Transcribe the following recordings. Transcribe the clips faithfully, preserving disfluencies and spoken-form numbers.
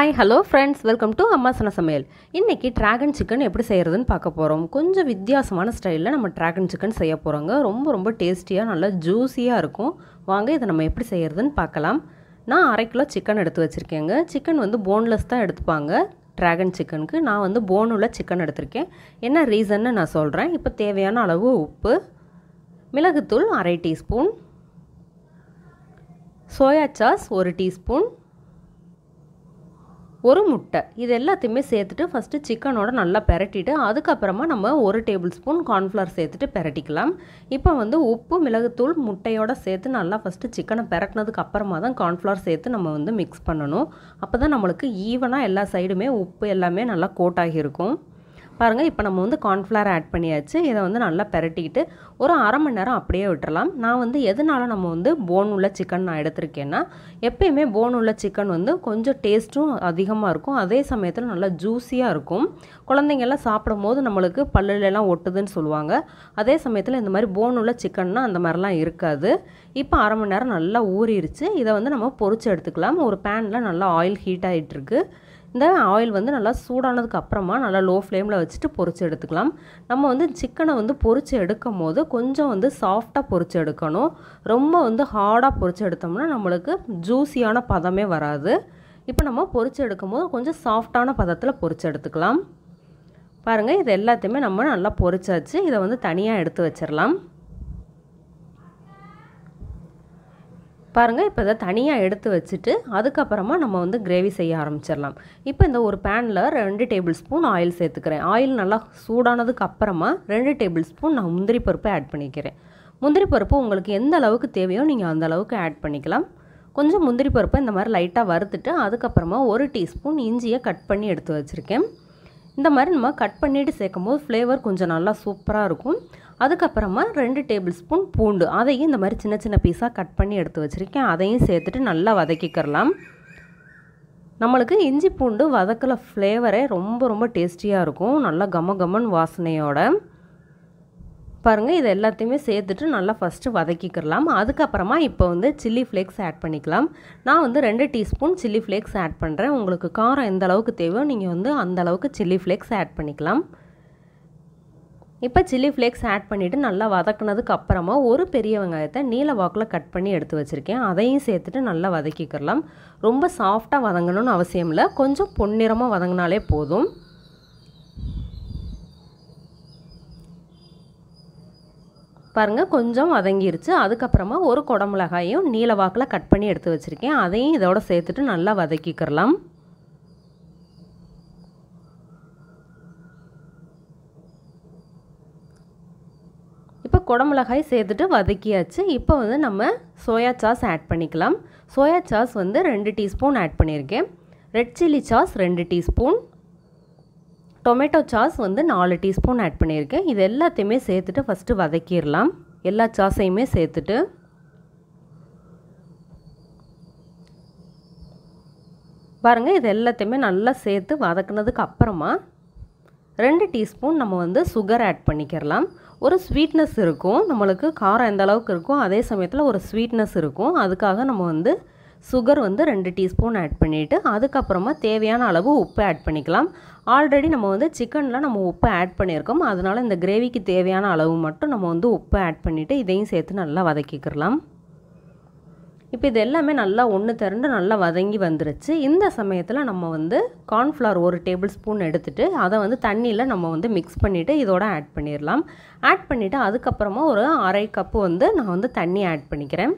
Hi, hello friends, welcome to Amma Sonna Samaiyal. இன்னைக்கு dragon chicken எப்படி செய்யறதுன்னு பார்க்க போறோம். கொஞ்சம் வித்தியாசமான ஸ்டைல்ல நம்ம டிராகன் சிக்கன் செய்ய போறோங்க. ரொம்ப ரொம்ப டேஸ்டியா நல்ல ஜூஸியா இருக்கும். வாங்க இத நம்ம எப்படி செய்யறதுன்னு பார்க்கலாம். நான் அரை கிலோ சிக்கன் எடுத்து வச்சிருக்கேங்க. சிக்கன் வந்து போன்லெஸ் தான் எடுத்துப்பாங்க. டிராகன் சிக்கனுக்கு நான் வந்து போன் உள்ள சிக்கன் எடுத்திருக்கேன். என்ன ரீசன்னு நான் சொல்றேன். இப்போ தேவையான அளவு உப்பு, மிளகுத்தூள் அரை டீஸ்பூன், சோயா சாஸ் ஒரு டீஸ்பூன், ஒரு முட்டை இது எல்லாத்தையுமே சேர்த்துட்டு ஃபஸ்ட்டு சிக்கனோட நல்லா பெரட்டிட்டு அதுக்கப்புறமா நம்ம ஒரு டேபிள் ஸ்பூன் கார்ன்ஃப்ளவர் சேர்த்துட்டு பெரட்டிக்கலாம். இப்போ வந்து உப்பு, மிளகுத்தூள், முட்டையோட சேர்த்து நல்லா ஃபஸ்ட்டு சிக்கனை பெரட்டினதுக்கு அப்புறமா தான் கார்ன்ஃப்ளவர் சேர்த்து நம்ம வந்து மிக்ஸ் பண்ணணும். அப்போ தான் நம்மளுக்கு ஈவனாக எல்லா சைடுமே உப்பு எல்லாமே நல்லா கோட் ஆகியிருக்கும். பாருங்கள், இப்போ நம்ம வந்து கார்ன்ஃப்ளவர் ஆட் பண்ணியாச்சு. இதை வந்து நல்லா பெரட்டிக்கிட்டு ஒரு அரை மணி நேரம் அப்படியே விட்டுறலாம். நான் வந்து எதனால நம்ம வந்து போன் உள்ள சிக்கன் நான் எடுத்திருக்கேன்னா, எப்பயுமே போன் உள்ள சிக்கன் வந்து கொஞ்சம் டேஸ்ட்டும் அதிகமாக இருக்கும், அதே சமயத்தில் நல்லா ஜூஸியாக இருக்கும். குழந்தைங்கெல்லாம் சாப்பிடும் போது நம்மளுக்கு பல்லுலெல்லாம் ஒட்டுதுன்னு சொல்லுவாங்க. அதே சமயத்தில் இந்த மாதிரி போன் உள்ள சிக்கன்னா அந்த மாதிரிலாம் இருக்காது. இப்போ அரை மணி நேரம் நல்லா ஊறிடுச்சு. இதை வந்து நம்ம பொரிச்சு எடுத்துக்கலாம். ஒரு பேனில் நல்லா ஆயில் ஹீட் ஆகிட்டுருக்கு. இந்த ஆயில் வந்து நல்லா சூடானதுக்கு அப்புறமா நல்லா லோ ஃப்ளேமில் வச்சுட்டு பொரிச்சு எடுத்துக்கலாம். நம்ம வந்து சிக்கனை வந்து பொரிச்சு எடுக்கும் போது கொஞ்சம் வந்து சாஃப்டாக பொரிச்சு எடுக்கணும். ரொம்ப வந்து ஹார்டாக பொரிச்சு எடுத்தோம்னா நம்மளுக்கு ஜூஸியான பதமே வராது. இப்போ நம்ம பொரிச்சு எடுக்கும் போது கொஞ்சம் சாஃப்டான பதத்தில் பொரிச்சு எடுத்துக்கலாம். பாருங்கள், இது எல்லாத்தையுமே நம்ம நல்லா பொரிச்சாச்சு. இதை வந்து தனியாக எடுத்து வச்சிடலாம். பாருங்கள், இப்போ இதை தனியாக எடுத்து வச்சுட்டு அதுக்கப்புறமா நம்ம வந்து கிரேவி செய்ய ஆரம்பிச்சிடலாம். இப்போ இந்த ஒரு பேனில் ரெண்டு டேபிள் ஸ்பூன் ஆயில் சேர்த்துக்கிறேன். ஆயில் நல்லா சூடானதுக்கு அப்புறமா ரெண்டு டேபிள் ஸ்பூன் நான் முந்திரி பருப்பை ஆட் பண்ணிக்கிறேன். முந்திரி பருப்பு உங்களுக்கு எந்த அளவுக்கு தேவையோ நீங்கள் அந்த அளவுக்கு ஆட் பண்ணிக்கலாம். கொஞ்சம் முந்திரி பருப்பை இந்த மாதிரி லைட்டாக வறுத்துட்டு அதுக்கப்புறமா ஒரு டீஸ்பூன் இஞ்சியை கட் பண்ணி எடுத்து வச்சுருக்கேன். இந்த மாதிரி நம்ம கட் பண்ணிவிட்டு சேர்க்கும் போது ஃப்ளேவர் கொஞ்சம் நல்லா சூப்பராக இருக்கும். அதுக்கப்புறமா ரெண்டு டேபிள் ஸ்பூன் பூண்டு, அதையும் இந்த மாதிரி சின்ன சின்ன பீஸாக கட் பண்ணி எடுத்து வச்சுருக்கேன். அதையும் சேர்த்துட்டு நல்லா வதக்கிக்கிறலாம். நம்மளுக்கு இஞ்சி பூண்டு வதக்கல ஃப்ளேவரே ரொம்ப ரொம்ப டேஸ்டியாக இருக்கும், நல்லா கம கமன் வாசனையோட. பாருங்கள், இது எல்லாத்தையுமே சேர்த்துட்டு நல்லா ஃபஸ்ட்டு வதக்கிக்கிறலாம். அதுக்கப்புறமா இப்போ வந்து சில்லி ஃப்ளேக்ஸ் ஆட் பண்ணிக்கலாம். நான் வந்து ரெண்டு டீஸ்பூன் சில்லி ஃப்ளேக்ஸ் ஆட் பண்ணுறேன். உங்களுக்கு காரம் எந்த அளவுக்கு தேவையோ நீங்கள் வந்து அந்த அளவுக்கு சில்லி ஃப்ளேக்ஸ் ஆட் பண்ணிக்கலாம். இப்போ சில்லி ஃப்ளேக்ஸ் ஆட் பண்ணிவிட்டு நல்லா வதக்குனதுக்கு அப்புறமா ஒரு பெரிய வெங்காயத்தை நீல வாக்கில் கட் பண்ணி எடுத்து வச்சுருக்கேன். அதையும் சேர்த்துட்டு நல்லா வதக்கிக்கிறலாம். ரொம்ப சாஃப்டாக வதங்கணும்னு அவசியம் இல்லை, கொஞ்சம் பொன்னிறமாக வதங்கினாலே போதும். பாருங்கள், கொஞ்சம் வதங்கிருச்சு. அதுக்கப்புறமா ஒரு குடமிளகாயும் நீல வாக்கில் கட் பண்ணி எடுத்து வச்சுருக்கேன். அதையும் இதோட சேர்த்துட்டு நல்லா வதக்கிக்கிறலாம். இப்போ குடமிளகாய் சேர்த்துட்டு வதக்கியாச்சு. இப்போ வந்து நம்ம சோயா சாஸ் ஆட் பண்ணிக்கலாம். சோயா சாஸ் வந்து ரெண்டு டீஸ்பூன் ஆட் பண்ணியிருக்கேன். ரெட் சில்லி சாஸ் ரெண்டு டீஸ்பூன், டொமேட்டோ சாஸ் வந்து நாலு டீஸ்பூன் ஆட் பண்ணியிருக்கேன். இது எல்லாத்தையுமே சேர்த்துட்டு ஃபஸ்ட்டு வதக்கிடலாம். எல்லா சாஸையுமே சேர்த்துட்டு பாருங்கள், இது எல்லாத்தையுமே நல்லா சேர்த்து வதக்குனதுக்கு அப்புறமா ரெண்டு டீஸ்பூன் நம்ம வந்து சுகர் ஆட் பண்ணிக்கிறலாம். ஒரு ஸ்வீட்னஸ் இருக்கும், நம்மளுக்கு காரம் எந்த அளவுக்கு இருக்கும் அதே சமயத்தில் ஒரு ஸ்வீட்னஸ் இருக்கும். அதுக்காக நம்ம வந்து சுகர் வந்து ரெண்டு டீஸ்பூன் ஆட் பண்ணிவிட்டு அதுக்கப்புறமா தேவையான அளவு உப்பு ஆட் பண்ணிக்கலாம். ஆல்ரெடி நம்ம வந்து சிக்கனில் நம்ம உப்பு ஆட் பண்ணியிருக்கோம், அதனால் இந்த கிரேவிக்கு தேவையான அளவு மட்டும் நம்ம வந்து உப்பு ஆட் பண்ணிவிட்டு இதையும் சேர்த்து நல்லா வதக்கிக்கிறலாம். இப்போ இது எல்லாமே நல்லா ஒன்று திரண்டு நல்லா வதங்கி வந்துருச்சு. இந்த சமயத்தில் நம்ம வந்து கார்ன்ஃப்ளவர் ஒரு டேபிள் ஸ்பூன் எடுத்துகிட்டு அதை வந்து தண்ணியில் நம்ம வந்து மிக்ஸ் பண்ணிவிட்டு இதோட ஆட் பண்ணிடலாம். ஆட் பண்ணிவிட்டு அதுக்கப்புறமா ஒரு அரை கப்பு வந்து நான் வந்து தண்ணி ஆட் பண்ணிக்கிறேன்.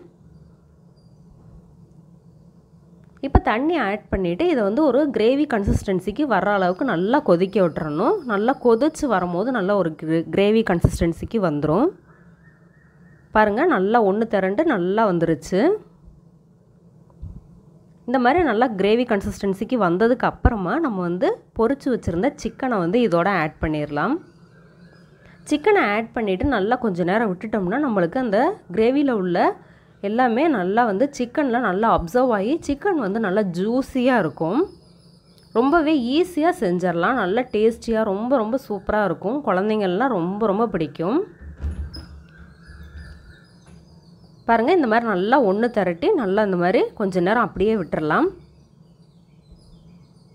இப்போ தண்ணி ஆட் பண்ணிவிட்டு இதை வந்து ஒரு கிரேவி கன்சிஸ்டன்சிக்கு வர்ற அளவுக்கு நல்லா கொதிக்க விட்டுறணும். நல்லா கொதிச்சு வரும்போது நல்லா ஒரு கிரேவி கன்சிஸ்டன்சிக்கு வந்துடும். பாருங்கள், நல்லா ஒன்று திரண்டு நல்லா வந்துருச்சு. இந்த மாதிரி நல்லா கிரேவி கன்சிஸ்டன்சிக்கு வந்ததுக்கு அப்புறமா நம்ம வந்து பொரிச்சு வச்சுருந்த சிக்கனை வந்து இதோட ஆட் பண்ணிடலாம். சிக்கனை ஆட் பண்ணிவிட்டு நல்லா கொஞ்சம் நேரம் விட்டுட்டோம்னா நம்மளுக்கு அந்த கிரேவியில் உள்ள எல்லாமே நல்லா வந்து சிக்கனில் நல்லா அப்சர்வ் ஆகி சிக்கன் வந்து நல்லா ஜூஸியாக இருக்கும். ரொம்பவே ஈஸியாக செஞ்சிடலாம். நல்லா டேஸ்டியாக ரொம்ப ரொம்ப சூப்பராக இருக்கும். குழந்தைங்கள்லாம் ரொம்ப ரொம்ப பிடிக்கும். பாருங்கள், இந்த மாதிரி நல்லா ஒன்று திரட்டி நல்லா இந்த மாதிரி கொஞ்ச நேரம் அப்படியே விட்டுறலாம்.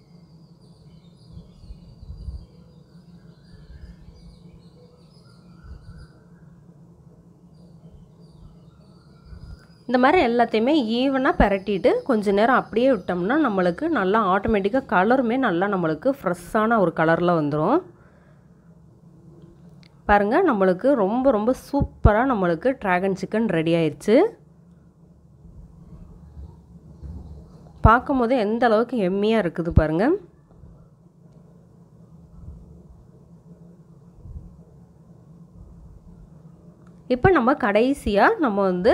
இந்த மாதிரி எல்லாத்தையுமே ஈவனாக பெரட்டிட்டு கொஞ்சம் நேரம் அப்படியே விட்டோம்னா நம்மளுக்கு நல்லா ஆட்டோமேட்டிக்காக கலருமே நல்லா நம்மளுக்கு ஃப்ரெஷ்ஷான ஒரு கலரில் வந்துடும். பாருங்கள், நம்மளுக்கு ரொம்ப ரொம்ப சூப்பராக நம்மளுக்கு டிராகன் சிக்கன் ரெடி ஆயிடுச்சு. பார்க்கும் போது எந்த அளவுக்கு எம்மியாக இருக்குது பாருங்கள். இப்போ நம்ம கடைசியாக நம்ம வந்து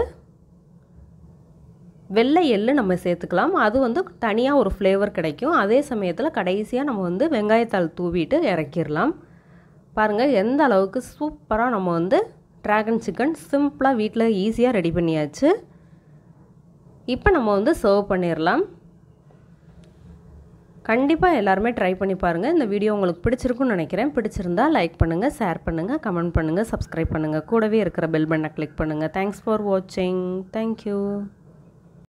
வெள்ளை எள்ளு நம்ம சேர்த்துக்கலாம். அது வந்து தனியாக ஒரு ஃப்ளேவர் கிடைக்கும். அதே சமயத்தில் கடைசியாக நம்ம வந்து வெங்காயத்தாள் தூவிட்டு இறக்கிடலாம். பாருங்கள் எந்த அளவுக்கு சூப்பராக நம்ம வந்து டிராகன் சிக்கன் சிம்பிளாக வீட்டில் ஈஸியாக ரெடி பண்ணியாச்சு. இப்போ நம்ம வந்து சர்வ் பண்ணிடலாம். கண்டிப்பாக எல்லாருமே ட்ரை பண்ணி பாருங்கள். இந்த வீடியோ உங்களுக்கு பிடிச்சிருக்குன்னு நினைக்கிறேன். பிடிச்சிருந்தா லைக் பண்ணுங்கள், ஷேர் பண்ணுங்கள், கமெண்ட் பண்ணுங்கள், சப்ஸ்கிரைப் பண்ணுங்கள். கூடவே இருக்கிற பெல் பட்டனை கிளிக் பண்ணுங்கள். தேங்க்ஸ் ஃபார் வாட்சிங். தேங்க்யூ.